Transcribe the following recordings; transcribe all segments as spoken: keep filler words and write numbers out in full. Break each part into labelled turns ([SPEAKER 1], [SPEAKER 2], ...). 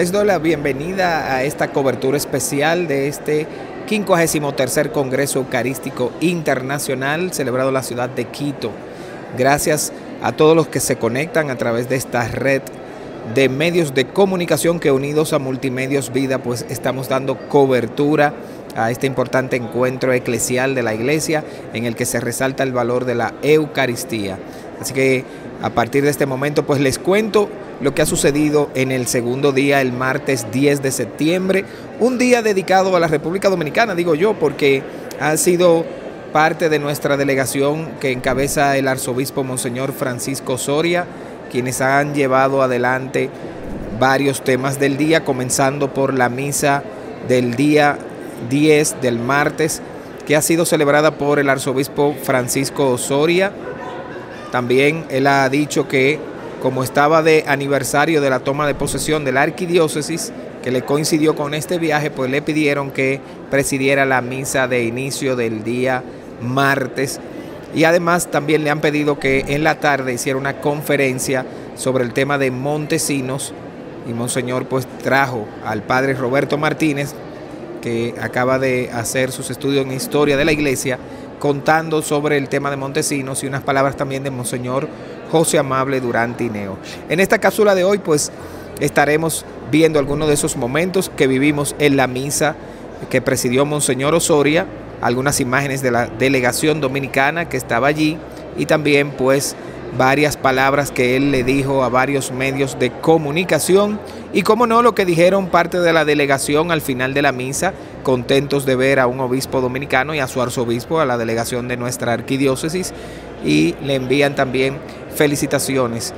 [SPEAKER 1] Les doy la bienvenida a esta cobertura especial de este quincuagésimo tercer Congreso Eucarístico Internacional celebrado en la ciudad de Quito. Gracias a todos los que se conectan a través de esta red de medios de comunicación que, unidos a Multimedios Vida, pues estamos dando cobertura a este importante encuentro eclesial de la Iglesia en el que se resalta el valor de la Eucaristía. Así que a partir de este momento pues les cuento lo que ha sucedido en el segundo día, el martes diez de septiembre, un día dedicado a la República Dominicana, digo yo, porque ha sido parte de nuestra delegación que encabeza el arzobispo Monseñor Francisco Soria, quienes han llevado adelante varios temas del día, comenzando por la misa del día diez del martes, que ha sido celebrada por el arzobispo Francisco Soria. También él ha dicho que, como estaba de aniversario de la toma de posesión de la arquidiócesis, que le coincidió con este viaje, pues le pidieron que presidiera la misa de inicio del día martes. Y además también le han pedido que en la tarde hiciera una conferencia sobre el tema de Montesinos, y Monseñor pues trajo al padre Roberto Martínez, que acaba de hacer sus estudios en historia de la Iglesia, contando sobre el tema de Montesinos, y unas palabras también de Monseñor José Amable Durán Tineo. En esta cápsula de hoy pues estaremos viendo algunos de esos momentos que vivimos en la misa que presidió Monseñor Osoria, algunas imágenes de la delegación dominicana que estaba allí, y también pues varias palabras que él le dijo a varios medios de comunicación, y como no, lo que dijeron parte de la delegación al final de la misa, contentos de ver a un obispo dominicano y a su arzobispo, a la delegación de nuestra arquidiócesis, y le envían también felicitaciones.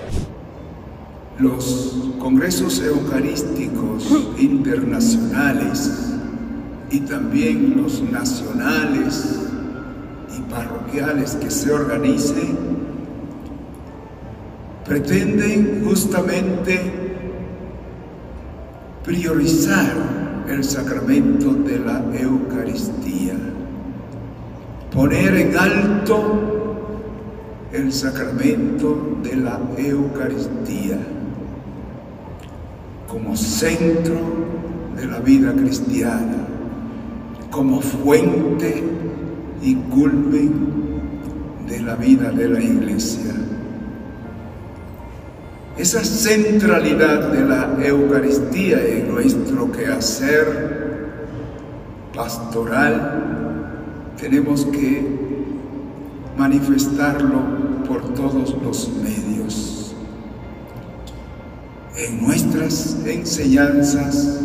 [SPEAKER 2] Los congresos eucarísticos internacionales y también los nacionales y parroquiales que se organicen pretenden justamente priorizar el sacramento de la Eucaristía, poner en alto el sacramento de la Eucaristía como centro de la vida cristiana, como fuente y culmen de la vida de la Iglesia. Esa centralidad de la Eucaristía en nuestro quehacer pastoral tenemos que manifestarlo por todos los medios, en nuestras enseñanzas,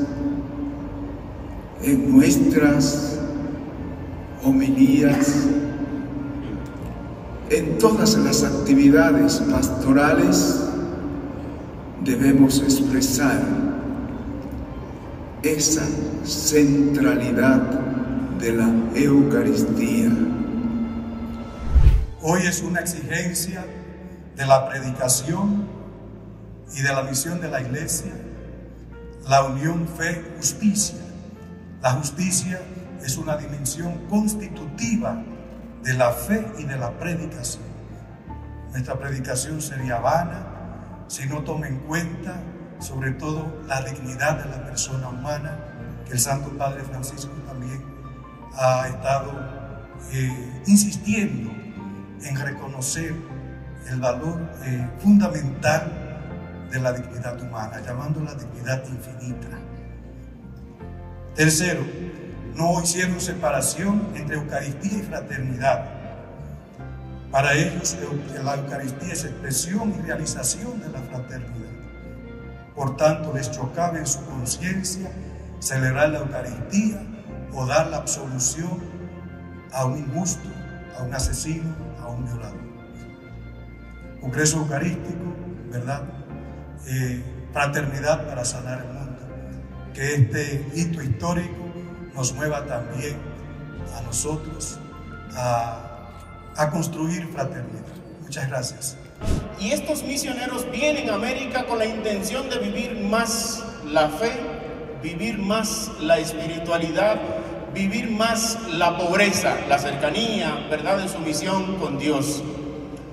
[SPEAKER 2] en nuestras homilías, en todas las actividades pastorales. Debemos expresar esa centralidad de la Eucaristía.
[SPEAKER 3] Hoy es una exigencia de la predicación y de la misión de la Iglesia, la unión fe-justicia. La justicia es una dimensión constitutiva de la fe y de la predicación. Nuestra predicación sería vana si no toma en cuenta sobre todo la dignidad de la persona humana, que el Santo Padre Francisco también ha estado eh, insistiendo en reconocer el valor eh, fundamental de la dignidad humana, llamándola dignidad infinita. Tercero, no hicieron separación entre Eucaristía y fraternidad. Para ellos, la Eucaristía es expresión y realización de la fraternidad. Por tanto, les chocaba en su conciencia celebrar la Eucaristía o dar la absolución a un injusto, a un asesino, a un violador. Congreso Eucarístico, ¿verdad? Eh, fraternidad para sanar el mundo. Que este hito histórico nos mueva también a nosotros a a construir fraternidad. Muchas gracias.
[SPEAKER 4] Y estos misioneros vienen a América con la intención de vivir más la fe, vivir más la espiritualidad, vivir más la pobreza, la cercanía, ¿verdad?, de su misión con Dios.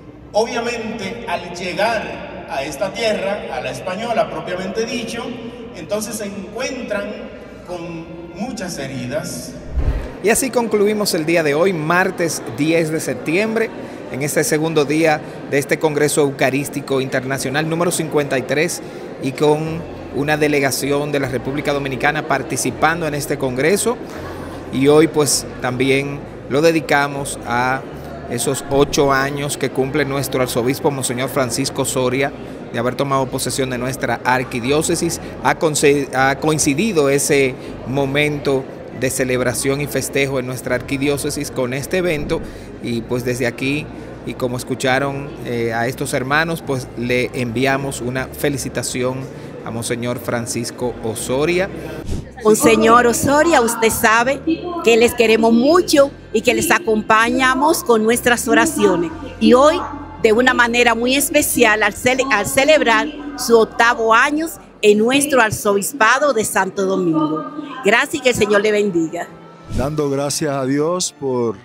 [SPEAKER 4] Obviamente, al llegar a esta tierra, a la española propiamente dicho, entonces se encuentran con muchas heridas.
[SPEAKER 1] Y así concluimos el día de hoy, martes diez de septiembre, en este segundo día de este Congreso Eucarístico Internacional número cincuenta y tres, y con una delegación de la República Dominicana participando en este Congreso. Y hoy pues también lo dedicamos a esos ocho años que cumple nuestro arzobispo Monseñor Francisco Soria de haber tomado posesión de nuestra arquidiócesis. Ha coincidido ese momento de celebración y festejo en nuestra arquidiócesis con este evento, y pues desde aquí, y como escucharon eh, a estos hermanos, pues le enviamos una felicitación a Monseñor Francisco Osoria.
[SPEAKER 5] Monseñor Osoria, usted sabe que les queremos mucho y que les acompañamos con nuestras oraciones. Y hoy, de una manera muy especial, al, cele al celebrar su octavo año en nuestro arzobispado de Santo Domingo. Gracias y que el Señor le bendiga.
[SPEAKER 6] Dando gracias a Dios por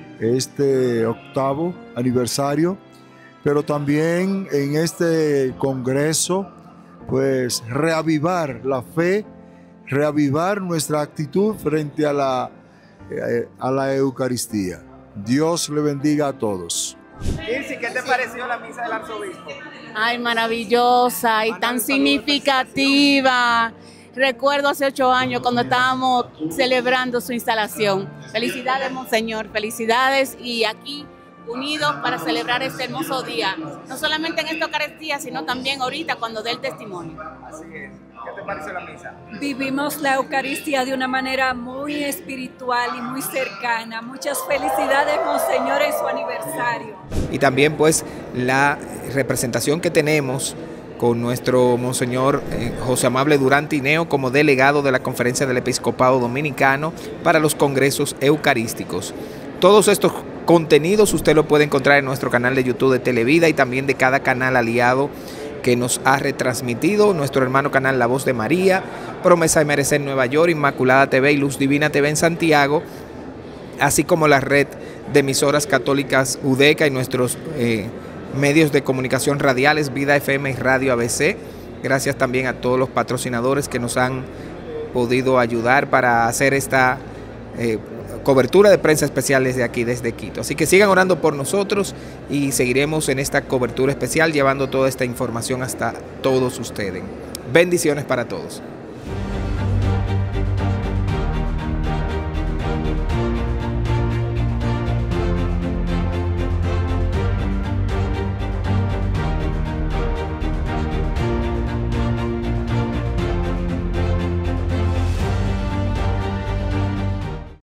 [SPEAKER 6] este octavo aniversario, pero también en este congreso, pues reavivar la fe, reavivar nuestra actitud frente a la, eh, a la Eucaristía. Dios le bendiga a todos.
[SPEAKER 1] Kirsi, ¿qué te pareció la misa del arzobispo?
[SPEAKER 7] Ay, maravillosa y tan significativa. Recuerdo hace ocho años cuando estábamos celebrando su instalación. Felicidades, Monseñor, felicidades, y aquí unidos para celebrar este hermoso día. No solamente en esta Eucaristía, sino también ahorita cuando dé el testimonio.
[SPEAKER 1] Así es. ¿Qué te pareció la misa?
[SPEAKER 8] Vivimos la Eucaristía de una manera muy espiritual y muy cercana. Muchas felicidades, Monseñor, en su aniversario.
[SPEAKER 1] Y también pues la representación que tenemos con nuestro Monseñor eh, José Amable Durán Tineo como delegado de la Conferencia del Episcopado Dominicano para los Congresos Eucarísticos. Todos estos contenidos usted lo puede encontrar en nuestro canal de YouTube de Televida y también de cada canal aliado que nos ha retransmitido, nuestro hermano canal La Voz de María, Promesa de Merecer en Nueva York, Inmaculada T V y Luz Divina T V en Santiago, así como la red de emisoras católicas UDECA y nuestros eh, medios de comunicación radiales, Vida F M y Radio A B C. Gracias también a todos los patrocinadores que nos han podido ayudar para hacer esta eh, cobertura de prensa especial desde aquí, desde Quito. Así que sigan orando por nosotros y seguiremos en esta cobertura especial llevando toda esta información hasta todos ustedes. Bendiciones para todos.